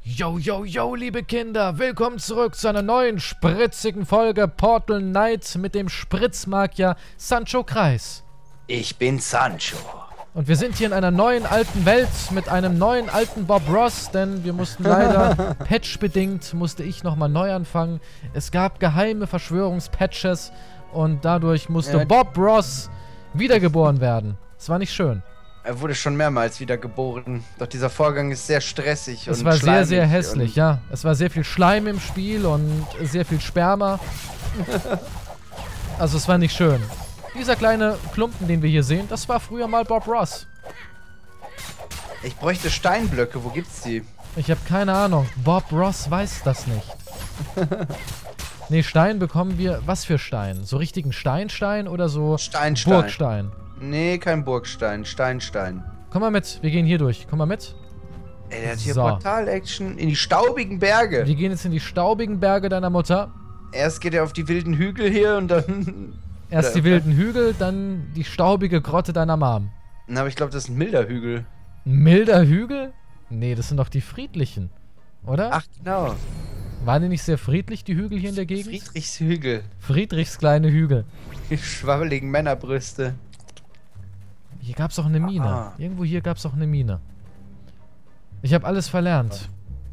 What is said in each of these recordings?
Yo, yo, yo, liebe Kinder, willkommen zurück zu einer neuen spritzigen Folge Portal Knights mit dem Spritzmagier Sancho Kreis. Ich bin Sancho. Und wir sind hier in einer neuen alten Welt mit einem neuen alten Bob Ross, denn wir mussten leider, patchbedingt, musste ich nochmal neu anfangen. Es gab geheime Verschwörungspatches und dadurch musste Bob Ross wiedergeboren werden. Es war nicht schön. Er wurde schon mehrmals wiedergeboren, doch dieser Vorgang ist sehr stressig und es war sehr, sehr hässlich, ja. Es war sehr viel Schleim im Spiel und sehr viel Sperma. Also es war nicht schön. Dieser kleine Klumpen, den wir hier sehen, das war früher mal Bob Ross. Ich bräuchte Steinblöcke, wo gibt's die? Ich habe keine Ahnung. Bob Ross weiß das nicht. Nee, Stein bekommen wir... Was für Stein? So richtigen Steinstein oder so Burgstein? Nee, kein Burgstein. Steinstein. Komm mal mit. Wir gehen hier durch. Komm mal mit. Ey, der hat hier Portal-Action in die staubigen Berge. Wir gehen jetzt in die staubigen Berge deiner Mutter. Erst geht er auf die wilden Hügel hier und dann... Erst die wilden Hügel, dann die staubige Grotte deiner Mom. Na, aber ich glaube, das ist ein milder Hügel. Ein milder Hügel? Nee, das sind doch die friedlichen. Oder? Ach, genau. Waren die nicht sehr friedlich, die Hügel hier in der Gegend? Friedrichs Hügel. Friedrichs kleine Hügel. Die schwabbeligen Männerbrüste. Hier gab's auch eine Mine. Ah. Irgendwo hier gab's auch eine Mine. Ich habe alles verlernt.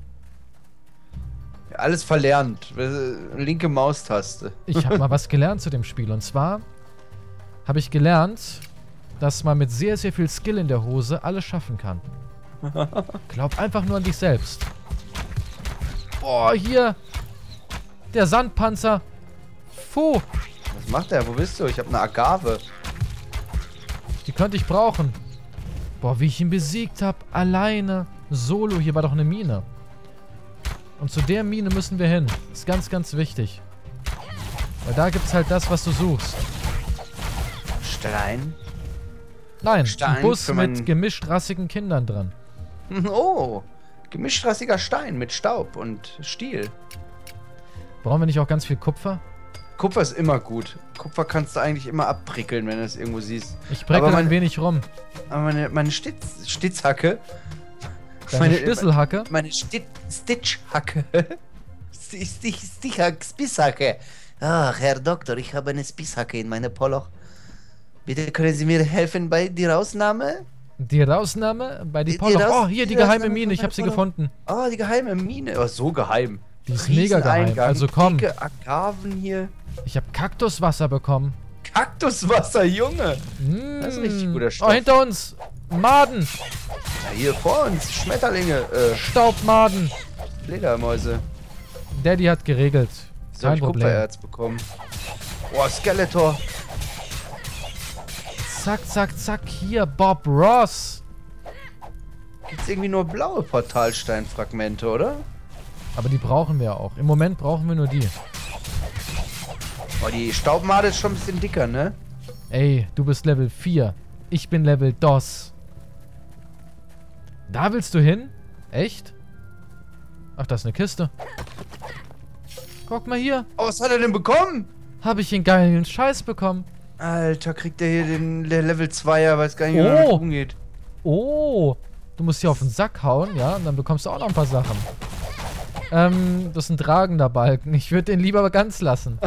Alles verlernt. Linke Maustaste. Ich habe mal was gelernt zu dem Spiel. Und zwar habe ich gelernt, dass man mit sehr, sehr viel Skill in der Hose alles schaffen kann. Glaub einfach nur an dich selbst. Boah, hier. Der Sandpanzer. Puh. Was macht der? Wo bist du? Ich habe eine Agave. Die könnte ich brauchen. Boah, wie ich ihn besiegt habe. Alleine. Solo. Hier war doch eine Mine. Und zu der Mine müssen wir hin. Ist ganz, ganz wichtig. Weil da gibt's halt das, was du suchst. Stein? Nein, Stein ein Bus mit gemischtrassigen Kindern drin. Oh, gemischtrassiger Stein mit Staub und Stiel. Brauchen wir nicht auch ganz viel Kupfer? Kupfer ist immer gut. Kupfer kannst du eigentlich immer abprickeln, wenn du es irgendwo siehst. Ich prickel ein wenig rum. Aber meine Stitzhacke... Deine Schlüsselhacke? Meine Stitchhacke. Spisshacke. Ach, Herr Doktor, ich habe eine Spisshacke in meinem Poloch. Bitte können Sie mir helfen bei der Rausnahme? Die Rausnahme? Bei die Poloch. Oh, hier die geheime Mine. Ich habe sie gefunden. Oh, die geheime Mine. Oh, so geheim. Die ist mega geheim. Also komm. Dicke Agaven hier. Ich habe Kaktuswasser bekommen. Kaktuswasser, Junge. Das ist ein richtig guter Stoff. Oh, hinter uns. Maden. Ja, hier vor uns. Schmetterlinge. Staubmaden. Fledermäuse. Daddy hat geregelt. So, ich Kupfererz bekommen. Oh, Skeletor. Zack, zack, zack. Hier, Bob Ross. Gibt's irgendwie nur blaue Portalsteinfragmente, oder? Aber die brauchen wir auch. Im Moment brauchen wir nur die. Oh, die Staubmade ist schon ein bisschen dicker, ne? Ey, du bist Level 4. Ich bin Level DOS. Da willst du hin? Echt? Ach, das ist eine Kiste. Guck mal hier. Oh, was hat er denn bekommen? Habe ich den geilen Scheiß bekommen. Alter, kriegt der hier den Level 2er, weiß gar nicht, wie er umgeht. Oh, du musst hier auf den Sack hauen, ja? Und dann bekommst du auch noch ein paar Sachen. Das ist ein tragender Balken. Ich würde den lieber ganz lassen.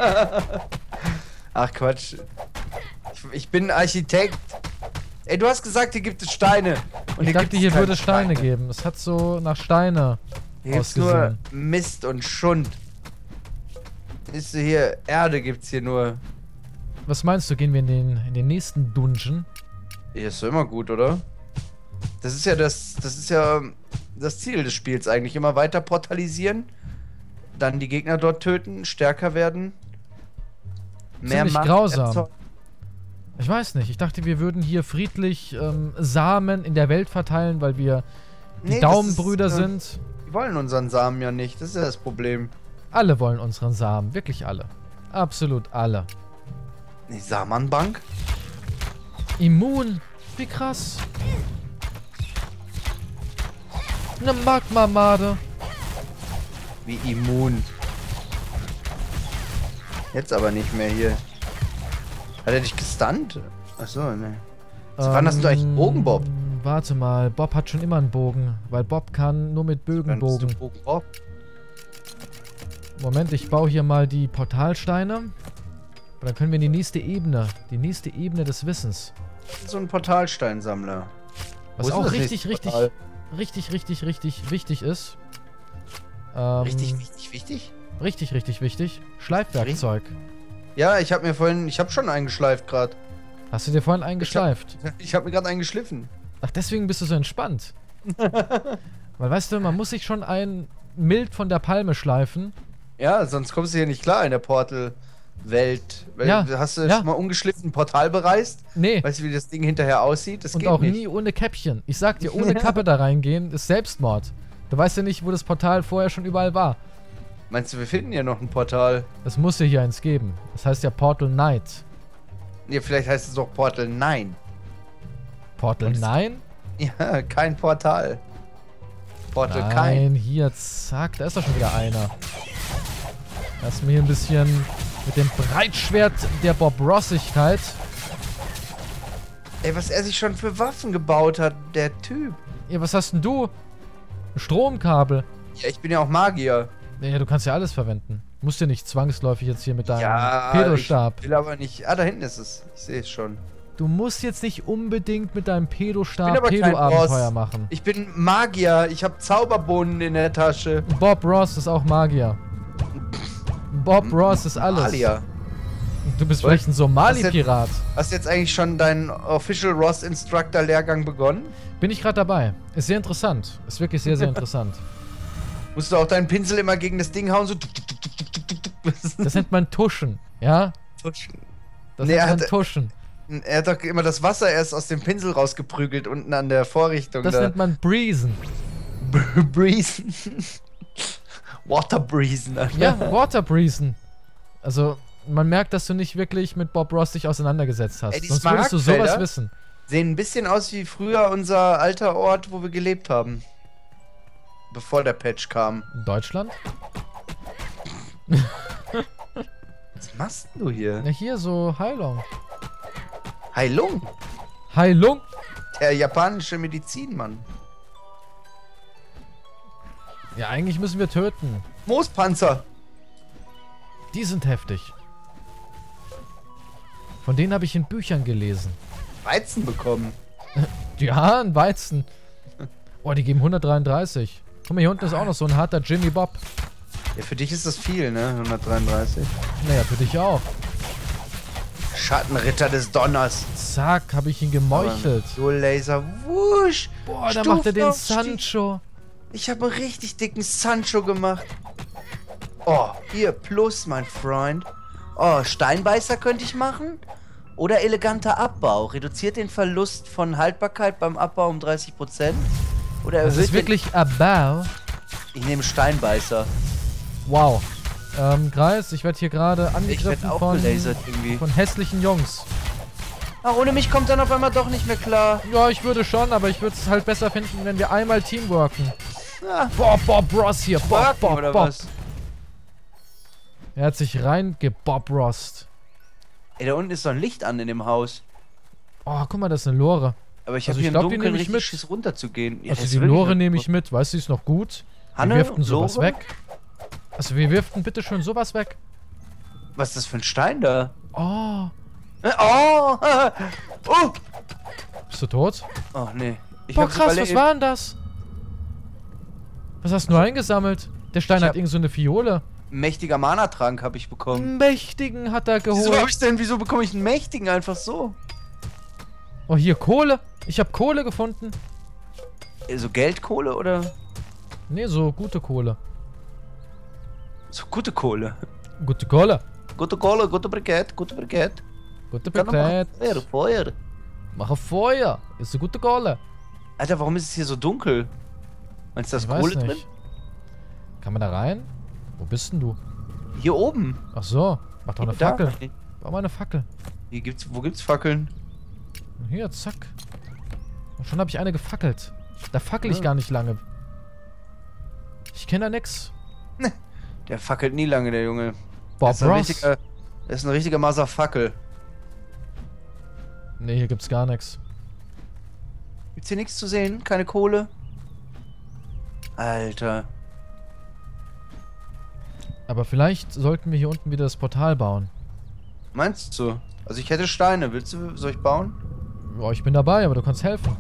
Ach, Quatsch. Ich bin ein Architekt. Ey, du hast gesagt, hier gibt es Steine. Und ich dachte, hier würde Steine geben. Es hat so nach Steine hier ausgesehen. Nur Mist und Schund. Ist hier Erde gibt's hier nur. Was meinst du, gehen wir in den nächsten Dungeon? Ja, ist doch immer gut, oder? Das ist ja das Ziel des Spiels eigentlich. Immer weiter portalisieren. Dann die Gegner dort töten, stärker werden. Mehr Macht grausam. Ich weiß nicht. Ich dachte, wir würden hier friedlich Samen in der Welt verteilen, weil wir die Daumenbrüder sind. Die wollen unseren Samen ja nicht. Das ist ja das Problem. Alle wollen unseren Samen. Wirklich alle. Absolut alle. Die Samanbank? Immun. Wie krass. Eine Magmamade. Wie immun. Jetzt aber nicht mehr hier. Hat er dich gestunt? Achso, ne. Wann hast du eigentlich einen Bogen, Bob? Warte mal, Bob hat schon immer einen Bogen, weil Bob kann nur mit Bögen bogen. Moment, ich baue hier mal die Portalsteine. Und dann können wir in die nächste Ebene des Wissens. So ein Portalsteinsammler. Was auch richtig wichtig ist. Richtig wichtig? Richtig wichtig. Schleifwerkzeug. Ja, ich habe schon eingeschleift gerade. Hast du dir vorhin eingeschleift? Ich habe mir gerade eingeschliffen. Ach, deswegen bist du so entspannt. Weil, weißt du, man muss sich schon ein Mild von der Palme schleifen. Ja, sonst kommst du hier nicht klar in der Portal-Welt. Ja, hast du schon mal ungeschliffen ein Portal bereist? Nee. Weißt du, wie das Ding hinterher aussieht? Das Und geht auch nicht. nie ohne Käppchen. Ich sag dir, ohne Kappe da reingehen ist Selbstmord. Du weißt ja nicht, wo das Portal vorher schon überall war. Meinst du, wir finden ja noch ein Portal? Es muss ja hier eins geben. Das heißt ja Portal Knight. Ja, vielleicht heißt es doch Portal 9. Portal 9? Ja, kein Portal. Portal Nein, kein. hier, zack, da ist doch schon wieder einer. Lass mir hier ein bisschen mit dem Breitschwert der Bob Rossigkeit. Ey, was er sich schon für Waffen gebaut hat, der Typ. Ja, was hast denn du? Ein Stromkabel. Ja, ich bin ja auch Magier. Ja, du kannst ja alles verwenden. Musst ja nicht zwangsläufig jetzt hier mit deinem Ja, Pedostab. ich will aber nicht... Ah, da hinten ist es. Ich sehe es schon. Du musst jetzt nicht unbedingt mit deinem Ich bin Pedostab aber kein Pedo-Abenteuer Boss. machen. Ich bin Magier. Ich habe Zauberbohnen in der Tasche. Bob Ross ist auch Magier. Bob Ross ist alles. Magier. Du bist vielleicht ein Somali-Pirat. Hast du jetzt eigentlich schon deinen Official Ross Instructor Lehrgang begonnen? Bin ich gerade dabei. Ist sehr interessant. Ist wirklich sehr interessant. Musst du auch deinen Pinsel immer gegen das Ding hauen, so... Das nennt man Tuschen, ja? Tuschen. Das Nee, nennt man Tuschen. Er hat doch immer das Wasser erst aus dem Pinsel rausgeprügelt, unten an der Vorrichtung. Das nennt man Breezen. Breezen. Water Breezen. Ja, Water Breezen. Also, man merkt, dass du nicht wirklich mit Bob Ross dich auseinandergesetzt hast. Ey, die Sonst würdest du sowas Smaragdfelder wissen. Sehen ein bisschen aus wie früher unser alter Ort, wo wir gelebt haben. Bevor der Patch kam. In Deutschland? Was machst du hier? Ja, hier so Heilung. Heilung? Heilung? Der japanische Medizinmann. Ja, eigentlich müssen wir töten. Moospanzer. Die sind heftig. Von denen habe ich in Büchern gelesen. Weizen bekommen. Ja, ein Weizen. Oh, die geben 133. Guck mal, hier unten ist auch noch so ein harter Jimmy Bob. Ja, für dich ist das viel, ne? 133. Naja, für dich auch. Schattenritter des Donners. Zack, habe ich ihn gemeuchelt. So Laser. Wusch. Boah, da macht er den Stufenaufstieg. Sancho. Ich habe einen richtig dicken Sancho gemacht. Oh, hier, plus, mein Freund. Oh, Steinbeißer könnte ich machen. Oder eleganter Abbau. Reduziert den Verlust von Haltbarkeit beim Abbau um 30%. Oder Das erhöht ist wirklich Abbau. Ich nehme Steinbeißer. Wow. Greis, ich werde hier gerade Ich angegriffen werde auch gelasert irgendwie. von hässlichen Jungs. Ach, ohne mich kommt dann auf einmal doch nicht mehr klar. Ja, ich würde schon, aber ich würde es halt besser finden, wenn wir einmal teamworken. Ja, Bob Ross hier. Bob oder was? Er hat sich reingebobrost. Ey, da unten ist doch ein Licht an in dem Haus. Oh, guck mal, das ist eine Lore. Aber ich Also habe hier ich glaub, im die Dunkeln nehme ich richtig mit. Schiss runterzugehen. Ja, Also das die ist wirklich Lore eine- nehme ich mit, weißt du, die ist noch gut. Hanne, Wir wirften sowas Lore? weg. Also wir wirften bitte schön sowas weg. Was ist das für ein Stein da? Oh. Oh! Oh! Bist du tot? Oh, nee. Ich Boah, hab's krass, was überlebt. war denn das? Was hast du eingesammelt? Der Stein Ich hat hab- irgend so eine Fiole. Mächtiger Mana-Trank habe ich bekommen. Einen mächtigen hat er Wieso geholt. hab ich denn, wieso bekomme ich einen mächtigen einfach so? Oh, hier Kohle. Ich habe Kohle gefunden. So Geldkohle oder? Nee, so gute Kohle. So gute Kohle. Gute Kohle. Gute Kohle, gute Brikett, gute Brikett. Gute Kann doch Brikett. machen. Feuer. Mache Feuer. Ist eine gute Kohle. Alter, warum ist es hier so dunkel? Meinst du, da ist Ich weiß Kohle drin? nicht. Kann man da rein? Wo bist denn du? Hier oben. Ach so. Mach doch eine Da. Fackel. Bau mal eine Fackel. Wo gibt's Fackeln? Hier, zack. Und schon habe ich eine gefackelt. Da fackel ich Ja. gar nicht lange. Ich kenne da nix. Der fackelt nie lange, der Junge. Bob Das ist ein Ross. richtiger, das ist ein richtiger Motherfuckel. Nee, hier gibt's gar nichts. Gibt's hier nichts zu sehen? Keine Kohle? Alter. Aber vielleicht sollten wir hier unten wieder das Portal bauen. Meinst du? Also ich hätte Steine. Soll ich bauen? Boah, ich bin dabei, aber du kannst helfen.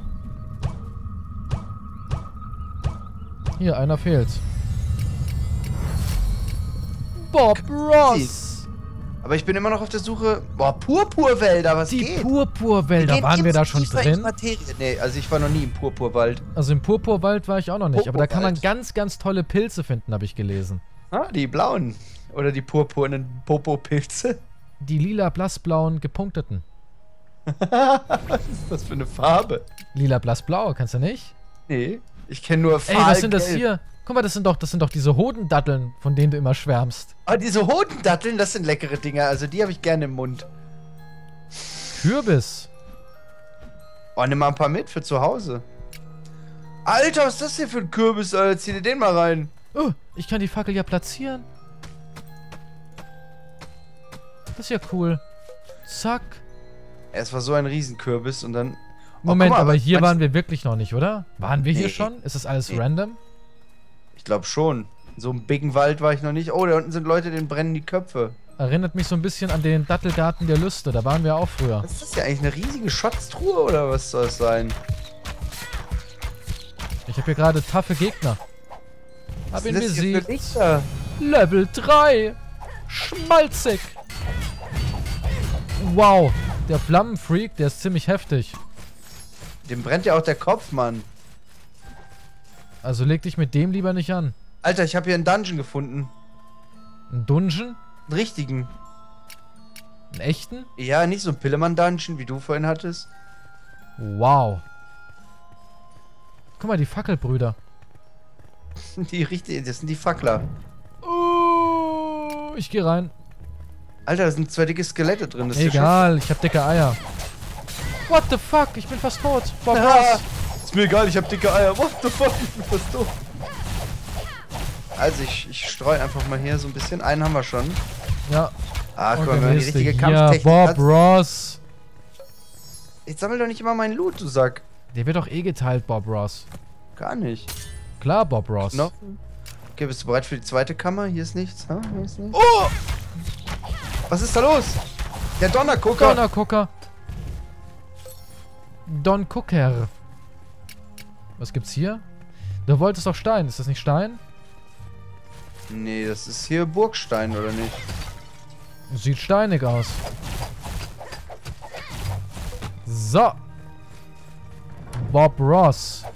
Hier, einer fehlt. Bob Ross! Aber ich bin immer noch auf der Suche... Boah, Purpurwälder, was Die geht? Purpurwälder, waren wir da schon drin? Materie. Nee, also ich war noch nie im Purpurwald. Also im Purpurwald war ich auch noch nicht, aber da kann man ganz, ganz tolle Pilze finden, habe ich gelesen. Ah, die blauen. Oder die purpurnen Popopilze. Die lila, blassblauen, gepunkteten. Was ist das für eine Farbe? Lila, blassblau, kannst du nicht? Nee, ich kenne nur Ey, was sind das hier? Guck mal, das sind doch diese Hodendatteln, von denen du immer schwärmst. Ah, diese Hodendatteln, das sind leckere Dinger. Also die habe ich gerne im Mund. Kürbis. Oh, nimm mal ein paar mit für zu Hause. Alter, was ist das hier für ein Kürbis, Alter? Zieh dir den mal rein. Oh, ich kann die Fackel ja platzieren. Das ist ja cool. Zack. Es war so ein Riesenkürbis und dann... Moment, guck mal, aber hier meinst- waren wir wirklich noch nicht, oder? Waren wir hier Nee. schon? Ist das alles Nee. random? Ich glaube schon. In so einem bigen Wald war ich noch nicht. Oh, da unten sind Leute, denen brennen die Köpfe. Erinnert mich so ein bisschen an den Dattelgarten der Lüste. Da waren wir auch früher. Was ist das ja eigentlich? Eine riesige Schatztruhe oder was soll das sein? Ich habe hier gerade taffe Gegner. Was Hab ihn sind das hier für besiegt. Lichter? Level 3. Schmalzig. Wow. Der Flammenfreak, der ist ziemlich heftig. Dem brennt ja auch der Kopf, Mann. Also leg dich mit dem lieber nicht an. Alter, ich habe hier einen Dungeon gefunden. Ein Dungeon? Einen richtigen. Einen echten? Ja, nicht so ein Pillemann-Dungeon, wie du vorhin hattest. Wow. Guck mal, die Fackelbrüder. Die richtigen, das sind die Fackler. Ich geh rein. Alter, da sind zwei dicke Skelette drin. Das ist Egal, ich hab dicke Eier. What the fuck? Ich bin fast tot. Boah, Ja was? ist mir egal, ich hab dicke Eier. What the fuck? Ich bin fast tot. Also ich streue einfach mal hier so ein bisschen. Einen haben wir schon. Ja. Ah, guck Und mal, wenn der man die nächste richtige hier, Kampftechnik Bob hat. Ross. Jetzt sammel doch nicht immer meinen Loot, du Sack. Der wird doch eh geteilt, Bob Ross. Gar nicht. Klar, Bob Ross. Noch? Okay, bist du bereit für die zweite Kammer? Hier ist nichts. Ha? Hier ist nichts. Oh! Was ist da los? Der Donnergucker. Donnergucker. Don Cooker. Was gibt's hier? Du wolltest doch Stein. Ist das nicht Stein? Nee, das ist hier Burgstein, oder nicht? Sieht steinig aus. So. Bob Ross.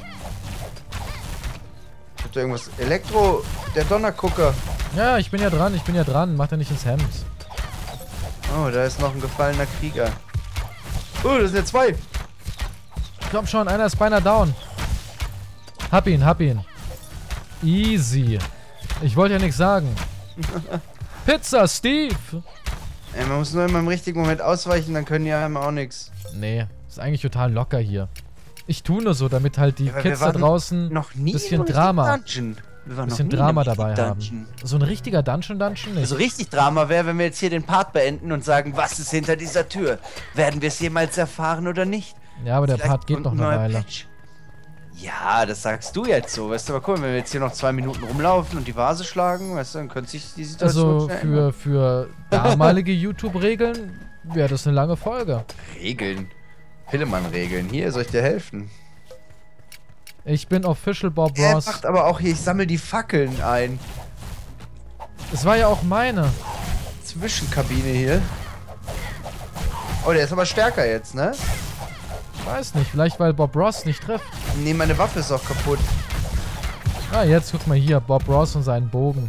Ich hab da irgendwas. Elektro. Der Donnergucker. Ja, ich bin ja dran. Mach dir nicht ins Hemd. Oh, da ist noch ein gefallener Krieger. Oh, das sind ja zwei. Komm schon, einer ist beinahe down. Hab ihn. Easy. Ich wollte ja nichts sagen. Pizza, Steve. Ey, man muss nur immer im richtigen Moment ausweichen, dann können die einem auch nichts. Nee, ist eigentlich total locker hier. Ich tue nur so, damit halt die Ja, aber wir Kids da waren draußen Noch nie bisschen in einem Drama. Dungeon. Wir waren bisschen noch nie Drama in einem dabei richtigen haben. Dungeon. So ein richtiger Dungeon nicht. Also richtig Drama wäre, wenn wir jetzt hier den Part beenden und sagen, was ist hinter dieser Tür? Werden wir es jemals erfahren oder nicht? Ja, aber der Vielleicht Part geht kommt noch ein eine neuer Weile. Patch. Ja, das sagst du jetzt so. Weißt du, aber cool, wenn wir jetzt hier noch 2 Minuten rumlaufen und die Vase schlagen, weißt du, dann könnte sich die Situation Also schnell ändern. für damalige YouTube-Regeln wäre das eine lange Folge. Regeln. Pillemann-Regeln. Hier, soll ich dir helfen? Ich bin Official Bob Er Ross. macht aber auch hier, ich sammle die Fackeln ein. Es war ja auch meine. Zwischenkabine hier. Oh, der ist aber stärker jetzt, ne? Weiß nicht, vielleicht weil Bob Ross nicht trifft. Nee, meine Waffe ist auch kaputt. Ah, jetzt guck mal hier, Bob Ross und seinen Bogen.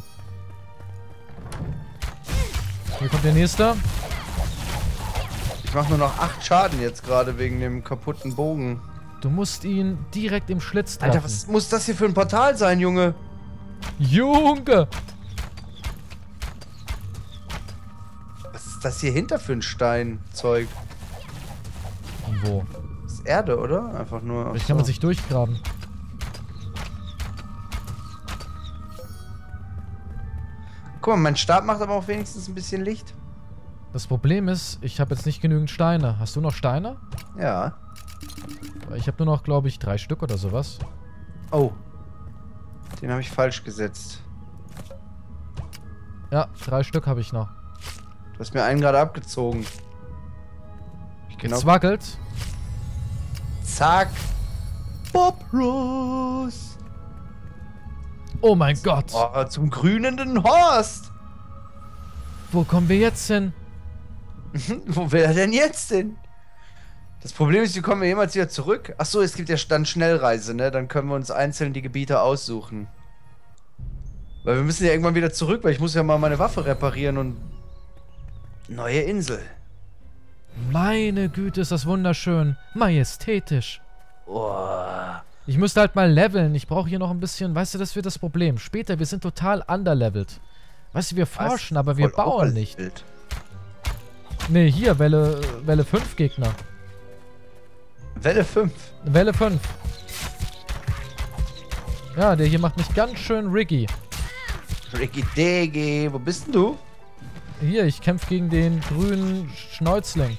Hier kommt der nächste. Ich mache nur noch 8 Schaden jetzt gerade wegen dem kaputten Bogen. Du musst ihn direkt im Schlitz treffen. Alter, was muss das hier für ein Portal sein, Junge? Junge! Was ist das hier hinter für ein Steinzeug? Wo? Das ist Erde, oder? Einfach nur. Vielleicht kann man sich durchgraben. Guck mal, mein Stab macht aber auch wenigstens ein bisschen Licht. Das Problem ist, ich habe jetzt nicht genügend Steine. Hast du noch Steine? Ja. Ich habe nur noch, glaube ich, 3 Stück oder sowas. Oh. Den habe ich falsch gesetzt. Ja, 3 Stück habe ich noch. Du hast mir einen gerade abgezogen. Jetzt wackelt. Zack. Bob Ross. Oh mein Gott. Oh, zum grünenden Horst. Wo kommen wir jetzt hin? Wo will er denn jetzt hin? Das Problem ist, wie kommen wir jemals wieder zurück? Achso, es gibt ja dann Schnellreise, ne? Dann können wir uns einzeln die Gebiete aussuchen. Weil wir müssen ja irgendwann wieder zurück, weil ich muss ja mal meine Waffe reparieren und... Neue Insel. Meine Güte, ist das wunderschön. Majestätisch. Oh. Ich müsste halt mal leveln. Ich brauche hier noch ein bisschen... Weißt du, das wird das Problem. Später, wir sind total underlevelt. Weißt du, wir forschen, aber wir bauen nicht. Nee, hier, Welle 5 Gegner. Welle 5? Welle 5. Ja, der hier macht mich ganz schön riggy. Riggy Deggy, wo bist denn du? Hier, ich kämpfe gegen den grünen Schnäuzling.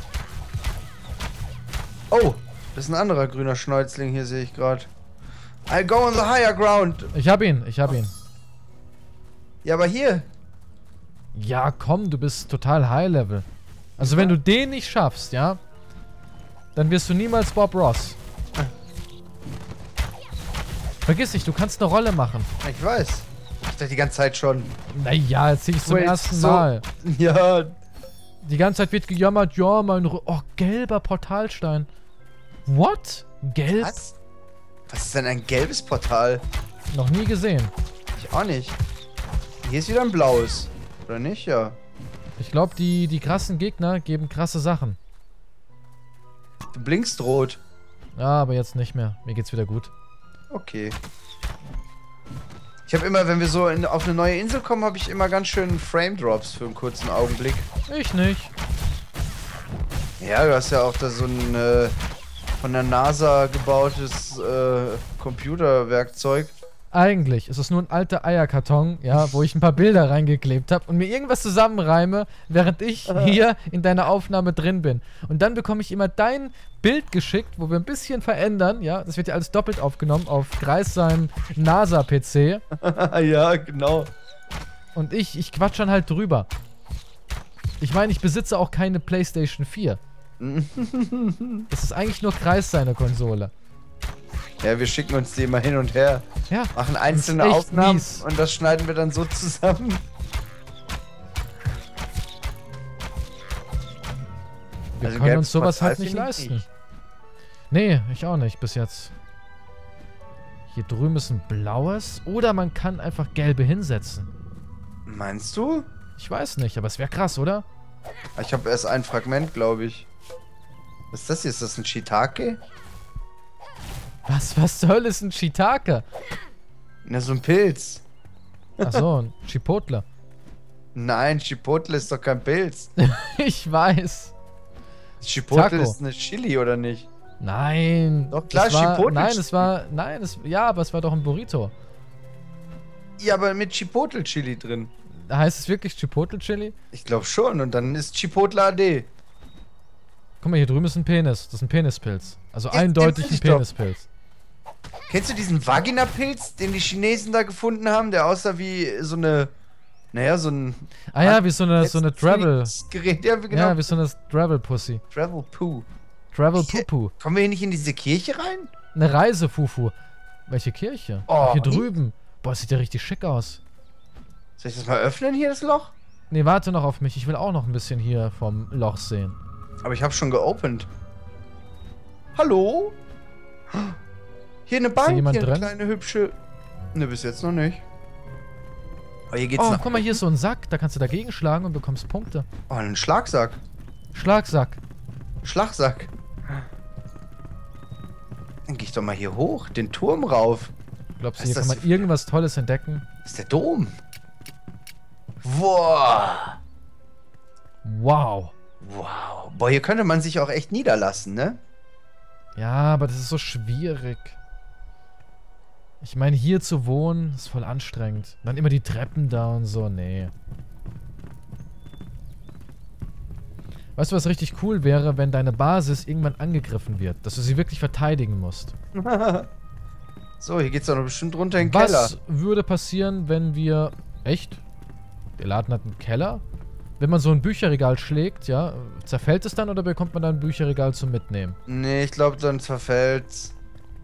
Oh, das ist ein anderer grüner Schnäuzling hier, sehe ich gerade. I go on the higher ground. Ich hab ihn. Ja, aber hier. Ja, komm, du bist total High Level. Also wenn du den nicht schaffst, ja, dann wirst du niemals Bob Ross. Vergiss nicht, du kannst eine Rolle machen. Ich weiß. Ich dachte die ganze Zeit schon. Naja, jetzt sehe ich zum ersten Mal. Ja. Die ganze Zeit wird gejammert, ja, oh, gelber Portalstein. What? Gelb? Was? Was ist denn ein gelbes Portal? Noch nie gesehen. Ich auch nicht. Hier ist wieder ein blaues. Oder nicht? Ja. Ich glaube, die krassen Gegner geben krasse Sachen. Du blinkst rot. Ja, aber jetzt nicht mehr. Mir geht's wieder gut. Okay. Ich habe immer, wenn wir so auf eine neue Insel kommen, habe ich immer ganz schön Frame Drops für einen kurzen Augenblick. Ich nicht. Ja, du hast ja auch da so ein von der NASA gebautes Computerwerkzeug. Eigentlich ist es nur ein alter Eierkarton, ja, wo ich ein paar Bilder reingeklebt habe und mir irgendwas zusammenreime, während ich hier in deiner Aufnahme drin bin. Und dann bekomme ich immer dein Bild geschickt, wo wir ein bisschen verändern, ja. Das wird ja alles doppelt aufgenommen auf Kreis seinem NASA-PC. Ja, genau. Und ich quatsch dann halt drüber. Ich meine, ich besitze auch keine PlayStation 4. Das ist eigentlich nur Kreis seine Konsole. Ja, wir schicken uns die immer hin und her. Ja. Machen einzelne Aufnahmen und das schneiden wir dann so zusammen. Wir können uns sowas halt nicht leisten. Nee, ich auch nicht bis jetzt. Hier drüben ist ein blaues. Oder man kann einfach gelbe hinsetzen. Meinst du? Ich weiß nicht, aber es wäre krass, oder? Ich habe erst ein Fragment, glaube ich. Was ist das hier? Ist das ein Shiitake? Was zur Hölle ist ein Shiitake? Na, so ein Pilz. Achso, ein Chipotle. Nein, Chipotle ist doch kein Pilz. Ich weiß. Chipotle Taco. ist eine Chili, oder nicht? Nein. Doch, klar, Chipotle. Chipotle. Ja, aber es war doch ein Burrito. Ja, aber mit Chipotle-Chili drin. Heißt es wirklich Chipotle-Chili? Ich glaube schon, und dann ist Chipotle AD. Guck mal, hier drüben ist ein Penis. Das ist ein Penispilz. Also Ja, eindeutig den ein Penispilz. Kennst du diesen Vagina-Pilz, den die Chinesen da gefunden haben, der aussah wie so eine... Naja, so ein... Ah ja, wie so eine Travel... Gerät. Ja, genau. Ja, wie so eine Travel-Pussy. Travel-Poo. Travel-Pupu. Kommen wir hier nicht in diese Kirche rein? Eine Reise-Fufu. Welche Kirche? Oh, Ach, hier drüben. Boah, sieht ja richtig schick aus. Soll ich das mal öffnen hier, das Loch? Nee, warte noch auf mich. Ich will auch noch ein bisschen hier vom Loch sehen. Aber ich habe schon geopend. Hallo? Hier eine Bank, jemand hier eine drin? kleine hübsche... Ne, bis jetzt noch nicht. Aber hier geht's Oh, nach... guck mal, hier ist so ein Sack. Da kannst du dagegen schlagen und bekommst Punkte. Oh, ein Schlagsack. Schlagsack. Schlagsack. Dann geh ich doch mal hier hoch, den Turm rauf. Glaubst du, Was hier ist kann das man irgendwas Tolles entdecken? Das ist der Dom. Wow. Wow. Wow. Boah, hier könnte man sich auch echt niederlassen, ne? Ja, aber das ist so schwierig. Ich meine, hier zu wohnen, ist voll anstrengend. Dann immer die Treppen da und so, nee. Weißt du, was richtig cool wäre, wenn deine Basis irgendwann angegriffen wird? Dass du sie wirklich verteidigen musst. So, hier geht's doch noch bestimmt runter in den Keller. Was würde passieren, wenn wir... Echt? Der Laden hat einen Keller? Wenn man so ein Bücherregal schlägt, ja, zerfällt es dann oder bekommt man dann ein Bücherregal zum Mitnehmen? Nee, ich glaube, dann zerfällt's.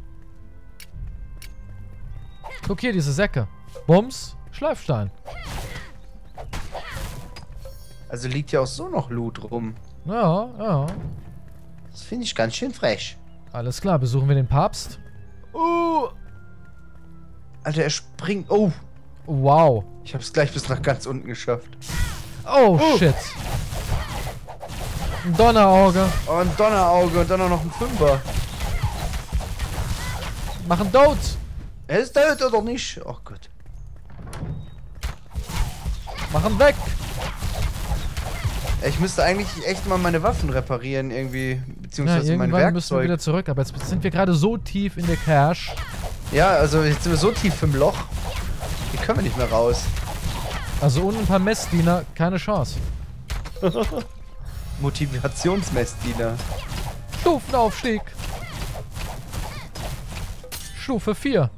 Guck hier, diese Säcke. Bums, Schleifstein. Also liegt ja auch so noch Loot rum. Ja, ja. Das finde ich ganz schön frech. Alles klar, besuchen wir den Papst. Alter, er springt. Oh, Wow. ich habe es gleich bis nach ganz unten geschafft. Oh, shit. Ein Donnerauge. Oh, ein Donnerauge und dann auch noch ein Fünfer. Machen Dote. Er ist tot oder nicht? Oh Gott. Machen weg. Ich müsste eigentlich echt mal meine Waffen reparieren irgendwie. Ja, Beziehungsweise mein irgendwann müssen wir Werkzeug. wieder zurück. Aber jetzt sind wir gerade so tief in der Cache. Ja, also jetzt sind wir so tief im Loch. Hier können wir nicht mehr raus. Also ohne ein paar Messdiener keine Chance. Motivationsmessdiener. Stufenaufstieg. Stufe 4.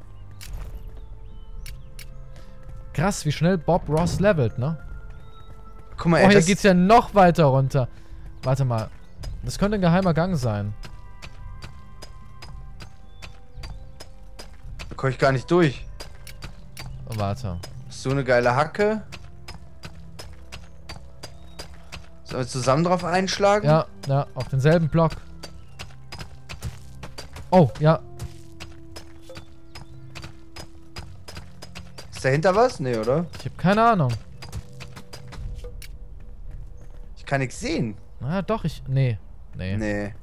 Krass, wie schnell Bob Ross levelt, ne? Guck mal, Oh, hier das geht's ja noch weiter runter. Warte mal. Das könnte ein geheimer Gang sein. da komme ich gar nicht durch. Oh, warte. So eine geile Hacke. Sollen wir zusammen drauf einschlagen? Ja, ja, auf denselben Block. Oh, ja. Ist dahinter was? Nee, oder? Ich habe keine Ahnung. Ich kann nichts sehen. Na doch, Nee. Nee. Nee.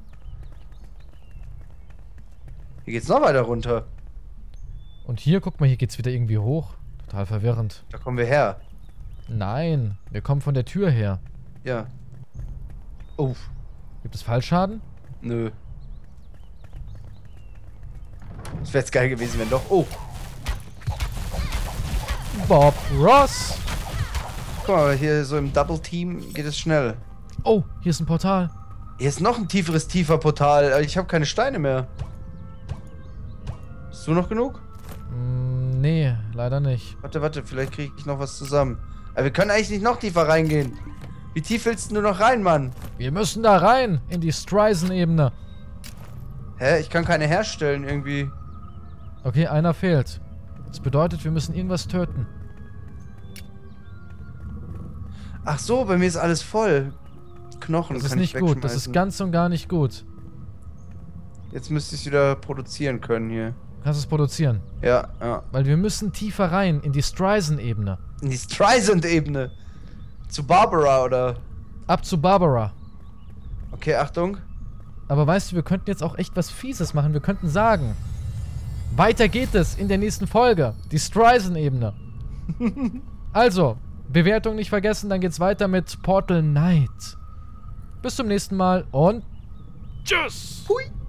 Hier geht's noch weiter runter. Und hier, guck mal, hier geht's wieder irgendwie hoch. Total verwirrend. Da kommen wir her. Nein, wir kommen von der Tür her. Ja. Oh, Gibt es Fallschaden? nö. Das wäre jetzt geil gewesen, wenn doch. Oh, Bob Ross! guck mal, hier so im Double Team geht es schnell. Oh, hier ist ein Portal. Hier ist noch ein tiefer Portal. Ich habe keine Steine mehr. Hast du noch genug? Nee, leider nicht. Warte, vielleicht kriege ich noch was zusammen. Aber wir können eigentlich nicht noch tiefer reingehen. Wie tief willst du noch rein, Mann? Wir müssen da rein, in die Streisen-Ebene. Hä? Ich kann keine herstellen irgendwie. Okay, einer fehlt. Das bedeutet, wir müssen irgendwas töten. Ach so, bei mir ist alles voll. Knochen Das ist kann ich nicht gut, das ist wegschmeißen. ganz und gar nicht gut. Jetzt müsste ich es wieder produzieren können hier. Du kannst es produzieren. Ja, ja. Weil wir müssen tiefer rein, in die Streisen-Ebene. In die Streisand-Ebene. Zu Barbara, oder? Ab zu Barbara. Okay, Achtung. Aber weißt du, wir könnten jetzt auch echt was Fieses machen. Wir könnten sagen, weiter geht es in der nächsten Folge. Die Streisen-Ebene. Also, Bewertung nicht vergessen, dann geht's weiter mit Portal Knight. Bis zum nächsten Mal und tschüss! Hui.